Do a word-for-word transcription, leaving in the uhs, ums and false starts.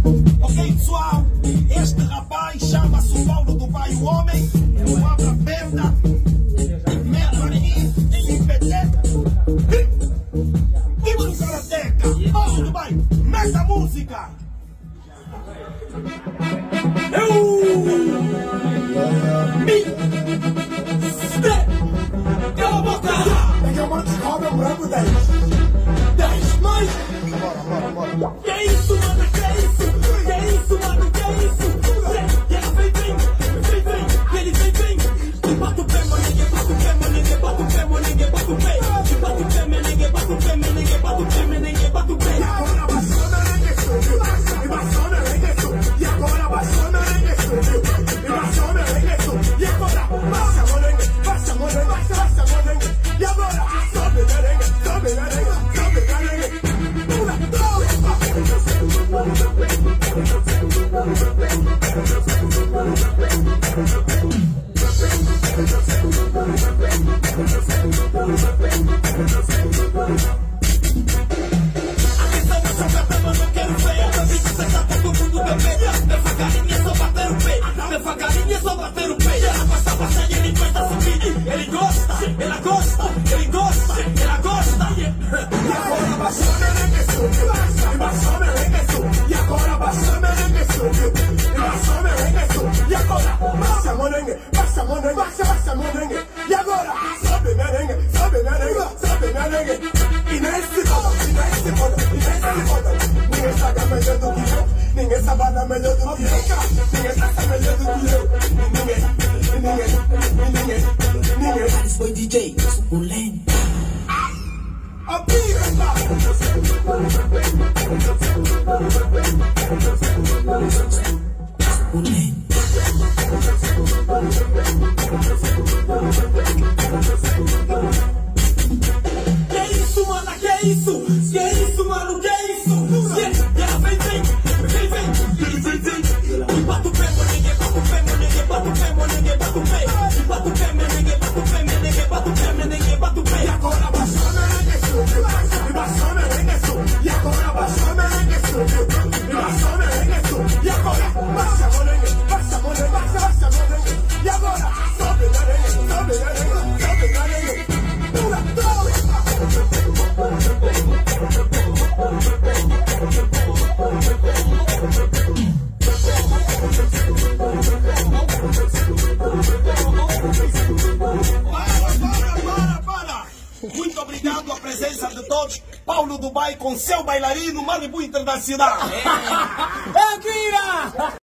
Ok, pessoal, este rapaz chama-se o Paulo do Bai, o homem, eu abro a perna e meto ali em P T. Viva no Karateca! Paulo do Bai, meta a música! Eu! Me! Cala a boca! É que eu mando de cobra branco dez. dez mais! Bora, bora, bora. Que é isso, mano? Que é isso? Que é isso, mano? Que é isso? E ela vem, vem, vem, vem, e ele vem, vem. E bate o pé, maningue, bate o pé, maningue, bate o pé, maningue, bate o pé. E bate o pé, meningue, bate o pé, meningue, bate o pé, meningue, bate o pé. E agora baixou merengue subiu. E baixou merengue subiu. E agora baixou merengue subiu. E baixou merengue subiu. E agora baixa merengue, baixa merengue, baixa merengue. E agora sobe merengue, sobe merengue, sobe merengue. Uma, dois, devagarinho só bater o pé. Ela gosta bastante, ele gosta subir. Ele gosta, ela gosta, ele gosta, ela gosta. e agora baixou merengue subiu. E baixou merengue subiu. E agora baixou merengue subiu. E baixou merengue subiu. E agora baixa merengue, baixa merengue, baixa, baixa merengue. E agora sobe merengue, sobe merengue, sobe merengue. E nesse modo, e nesse modo, e nesse modo, ninguém sabe melhor do que eu. Ninguém sabe melhor do que eu. Ninguém sabe melhor do que eu. Ninguém, ninguém, ninguém, ninguém. Esse foi D J suculento. A pirata! Suculento. Que é isso, mano? Que é isso? Que é isso, mano? Que é isso? E ela vem, vem, vem, vem, ele vem, vem. E bate o pé, maningue, bate o pé, maningue, bate o pé, maningue, bate o pé. E bate o pé, meningue, bate o pé, meningue, bate o pé, meningue, bate o pé. E agora baixou merengue subiu. E baixou merengue subiu. E agora baixou merengue subiu. E baixou merengue subiu. E agora baixa merengue, baixa merengue, baixa, baixa merengue. E agora sobe merengue, sobe merengue, sobe merengue. Uma, dois, Muito obrigado à presença de todos. Paulo do Bai com seu bailarino Malibu Internacional. É, Kira!